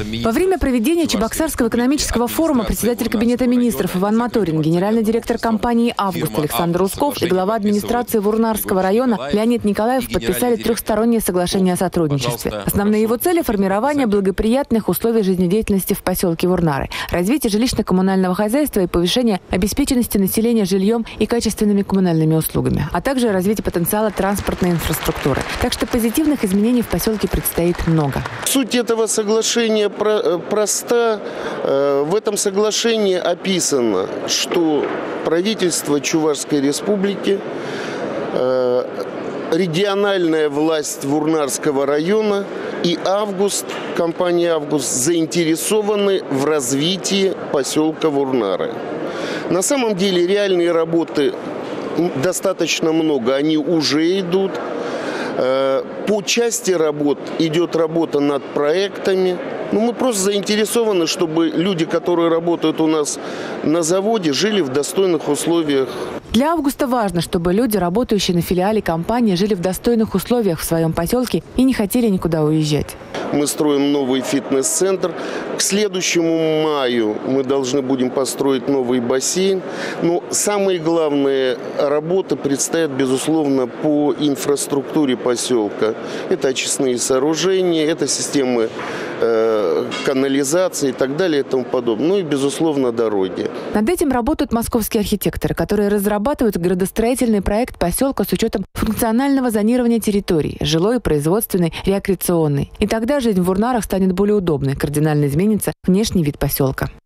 Во время проведения Чебоксарского экономического форума председатель Кабинета министров Иван Моторин, генеральный директор компании «Август» Александр Усков и глава администрации Вурнарского района Леонид Николаев подписали трехстороннее соглашение о сотрудничестве. Основные его цели – формирование благоприятных условий жизнедеятельности в поселке Вурнары, развитие жилищно-коммунального хозяйства и повышение обеспеченности населения жильем и качественными коммунальными услугами, а также развитие потенциала транспортной инфраструктуры. Так что позитивных изменений в поселке предстоит много. Суть этого соглашения проста. В этом соглашении описано, что правительство Чувашской республики, региональная власть Вурнарского района и «Август», компания «Август» заинтересованы в развитии поселка Вурнары. На самом деле реальные работы достаточно много, они уже идут. По части работ идет работа над проектами. Мы просто заинтересованы, чтобы люди, которые работают у нас на заводе, жили в достойных условиях. Для «Августа» важно, чтобы люди, работающие на филиале компании, жили в достойных условиях в своем поселке и не хотели никуда уезжать. Мы строим новый фитнес-центр. К следующему маю мы должны будем построить новый бассейн. Но самые главные работы предстоят, безусловно, по инфраструктуре поселка. Это очистные сооружения, это системы канализации и так далее и тому подобное. Ну и, безусловно, дороги. Над этим работают московские архитекторы, которые разрабатывают градостроительный проект поселка с учетом функционального зонирования территории – жилой, производственной, рекреационной. И тогда жизнь в Вурнарах станет более удобной, кардинально изменится внешний вид поселка.